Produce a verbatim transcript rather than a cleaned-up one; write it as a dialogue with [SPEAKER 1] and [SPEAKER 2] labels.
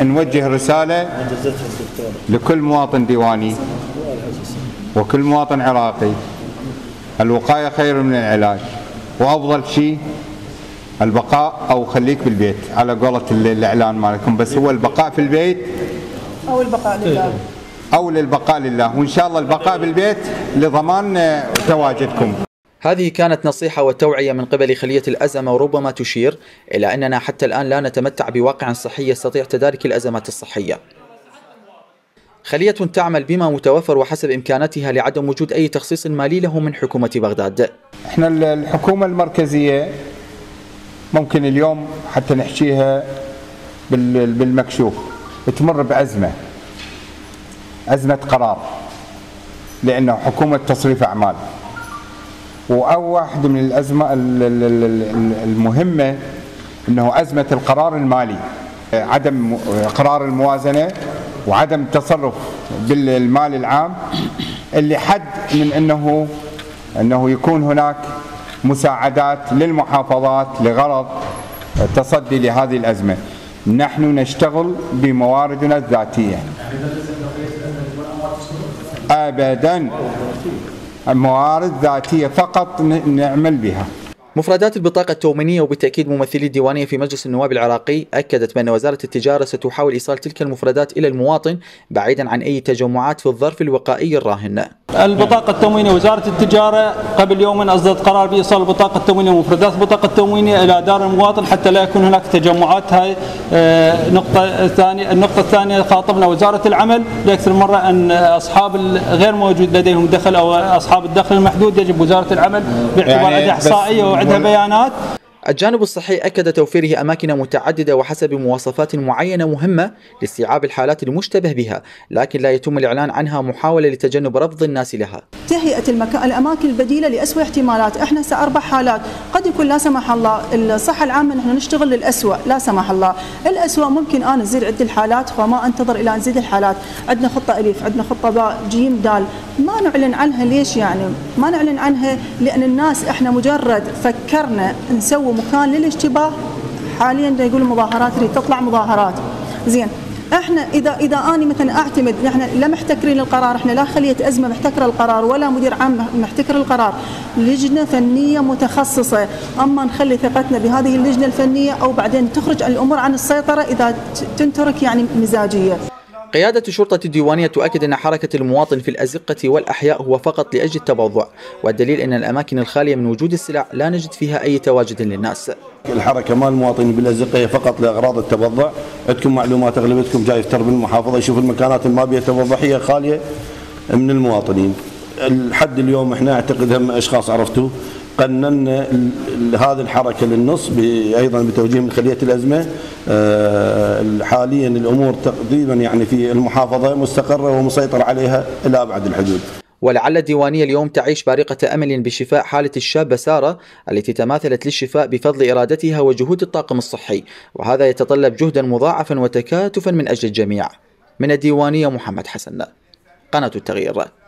[SPEAKER 1] نوجه رسالة لكل مواطن ديواني وكل مواطن عراقي: الوقاية خير من العلاج، وأفضل شيء البقاء أو خليك بالبيت على قولة الإعلان مالكم، بس هو البقاء في البيت
[SPEAKER 2] أو البقاء لله
[SPEAKER 1] أو للبقاء لله، وإن شاء الله البقاء بالبيت لضمان تواجدكم.
[SPEAKER 3] هذه كانت نصيحة وتوعية من قبل خلية الأزمة، وربما تشير إلى أننا حتى الآن لا نتمتع بواقع صحي يستطيع تدارك الأزمات الصحية. خلية تعمل بما متوفر وحسب إمكاناتها لعدم وجود أي تخصيص مالي له من حكومة بغداد.
[SPEAKER 1] احنا الحكومة المركزية ممكن اليوم حتى نحكيها بالمكشوف تمر بأزمة أزمة قرار، لأنه حكومة تصريف أعمال، وأو واحدة من الأزمة المهمة أنه أزمة القرار المالي، عدم قرار الموازنة وعدم التصرف بالمال العام اللي حد من أنه أنه يكون هناك مساعدات للمحافظات لغرض التصدي لهذه الأزمة. نحن نشتغل بمواردنا الذاتية أبدا، الموارد ذاتية فقط نعمل بها.
[SPEAKER 3] مفردات البطاقة التومينية وبالتأكيد ممثلي الديوانية في مجلس النواب العراقي أكدت بأن وزارة التجارة ستحاول إيصال تلك المفردات إلى المواطن بعيدا عن أي تجمعات في الظرف الوقائي الراهن.
[SPEAKER 4] البطاقة التموينية، وزارة التجارة قبل يومين أصدرت قرار بإيصال البطاقة التموينية ومفردات البطاقة التموينية إلى دار المواطن حتى لا يكون هناك تجمعات. هاي نقطة ثانية. النقطة الثانية، خاطبنا وزارة العمل لأكثر مرة أن أصحاب غير موجود لديهم دخل أو أصحاب الدخل المحدود يجب وزارة العمل باعتبار عندها إحصائية وعندها بيانات.
[SPEAKER 3] الجانب الصحي أكد توفيره أماكن متعددة وحسب مواصفات معينة مهمة لاستيعاب الحالات المشتبه بها، لكن لا يتم الإعلان عنها محاولة لتجنب رفض الناس لها.
[SPEAKER 2] تهيئة المكان الأماكن البديلة لأسوأ احتمالات. احنا هسه أربع حالات، قد يكون لا سمح الله الصحة العامة نحن نشتغل للأسوأ، لا سمح الله الأسوأ ممكن أنا أزيد عدة الحالات فما أنتظر إلى نزيد الحالات. عندنا خطة ألف، عندنا خطة باء، جيم، دال، ما نعلن عنها. ليش يعني ما نعلن عنها؟ لأن الناس احنا مجرد فكرنا نسوي مكان للاشتباه. حاليا يقولوا مظاهرات، تريد تطلع مظاهرات، زين احنا اذا اذا اني مثلا اعتمد، احنا لا محتكرين القرار، احنا لا خليه ازمه محتكره القرار ولا مدير عام محتكر القرار، لجنه فنيه متخصصه، اما نخلي ثقتنا بهذه اللجنه الفنيه او بعدين تخرج الامور عن السيطره اذا تنترك يعني مزاجيه.
[SPEAKER 3] قيادة الشرطة الديوانية تؤكد أن حركة المواطن في الأزقة والأحياء هو فقط لأجل التبضع، والدليل أن الأماكن الخالية من وجود السلع لا نجد فيها أي تواجد للناس.
[SPEAKER 5] الحركة مال المواطنين بالأزقة هي فقط لأغراض التبضع. عندكم معلومات أغلبيتكم جاي يفتر بالمحافظة يشوف المكانات اللي ما بيها تبضع هي خالية من المواطنين. لحد اليوم احنا اعتقد هم أشخاص عرفتوا قننا هذه الحركة للنص أيضا بتوجيه من خلية الأزمة. حاليا الأمور تقريبا يعني في المحافظة مستقرة ومسيطر عليها إلى أبعد الحدود.
[SPEAKER 3] ولعل الديوانية اليوم تعيش بارقة أمل بشفاء حالة الشابة سارة التي تماثلت للشفاء بفضل إرادتها وجهود الطاقم الصحي، وهذا يتطلب جهدا مضاعفا وتكاتفا من أجل الجميع. من الديوانية محمد حسن، قناة التغيير.